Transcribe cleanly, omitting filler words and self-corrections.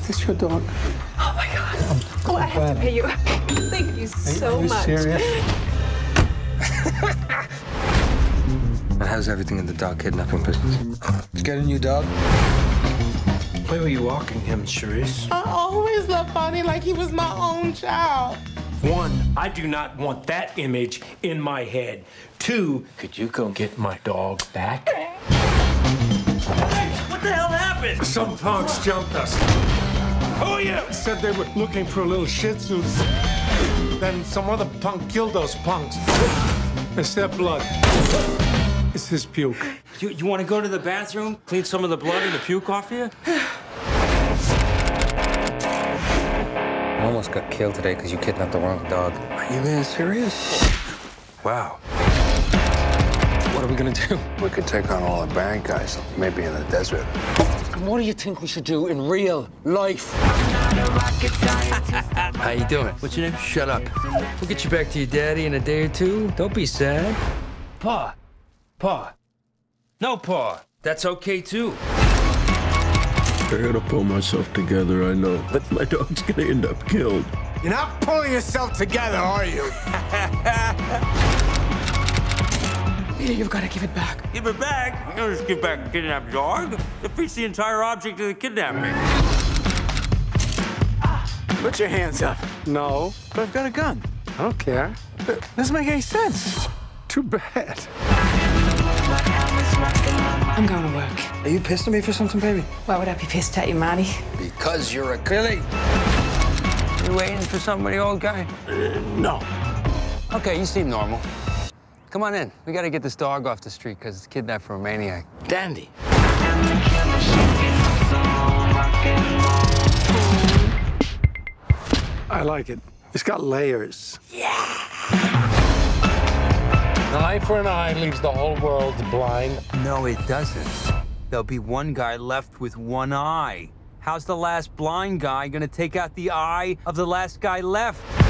this your dog? Oh my God. Oh, I have to pay you. Thank you so much. Are you serious? And how's everything in the dog kidnapping business? Did you get a new dog? Where were you walking him, Charisse? I always loved Bonnie like he was my own child. 1, I do not want that image in my head. 2, could you go get my dog back? What the hell happened? Some punks jumped us. Who are you? Said they were looking for a little Shih Tzu. Then some other punk killed those punks. It's their blood. It's his puke. You want to go to the bathroom, clean some of the blood and the puke off you? I almost got killed today because you kidnapped the wrong dog. Are you being serious? Wow. What are we gonna do? We could take on all the bad guys, maybe in the desert. And what do you think we should do in real life? How you doing? What's your name? Shut up. We'll get you back to your daddy in a day or two. Don't be sad. Pa. Pa. No, Pa. That's okay, too. I gotta pull myself together, I know. But my dog's gonna end up killed. You're not pulling yourself together, are you? Peter, you've got to give it back. Give it back? You don't just give back a kidnapped dog. Defeats the entire object of the kidnapping. Put your hands up. No, but I've got a gun. I don't care. It doesn't make any sense. Too bad. I'm going to work. Are you pissed at me for something, baby? Why would I be pissed at you, Manny? Because you're a Billy. You waiting for somebody, old guy? No. Okay, you seem normal. Come on in. We gotta get this dog off the street because it's kidnapped from a maniac. Dandy. I like it. It's got layers. An eye for an eye leaves the whole world blind. No, it doesn't. There'll be one guy left with one eye. How's the last blind guy gonna take out the eye of the last guy left?